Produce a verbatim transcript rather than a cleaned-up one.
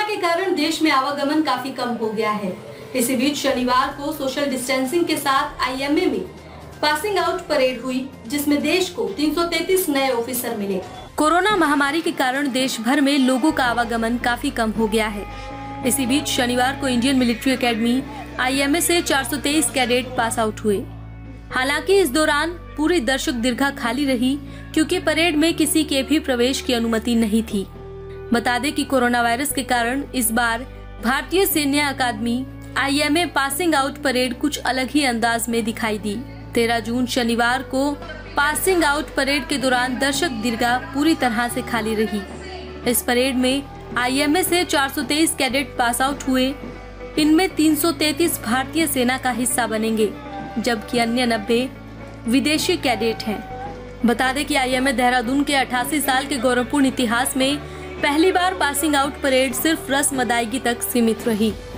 के कारण देश में आवागमन काफी कम हो गया है। इसी बीच शनिवार को सोशल डिस्टेंसिंग के साथ आई एम ए में पासिंग आउट परेड हुई, जिसमें देश को तीन सौ तैंतीस नए ऑफिसर मिले। कोरोना महामारी के कारण देश भर में लोगों का आवागमन काफी कम हो गया है। इसी बीच शनिवार को Indian Military Academy I M A से चार सौ तेईस कैडेट पास आउट हुए। हालांकि इस दौरान पूरी दर्शक दीर्घा खाली रही, क्योंकि परेड में किसी के भी प्रवेश की अनुमति नहीं थी। बता दें कि कोरोना वायरस के कारण इस बार भारतीय सैन्य अकादमी I M A passing out parade कुछ अलग ही अंदाज में दिखाई दी। तेरह जून शनिवार को पासिंग आउट परेड के दौरान दर्शक दीर्घा पूरी तरह से खाली रही। इस परेड में आई एम ए से चार सौ तेईस कैडेट पास आउट हुए। इनमें तीन सौ तैंतीस भारतीय सेना का हिस्सा बनेंगे, जबकि अन्य नब्बे विदेशी कैडेट हैं। बता दें कि आई एम ए देहरादून के अठासी साल के गौरवपूर्ण इतिहास में पहली बार पासिंग आउट परेड सिर्फ रस्म अदायगी तक सीमित रही।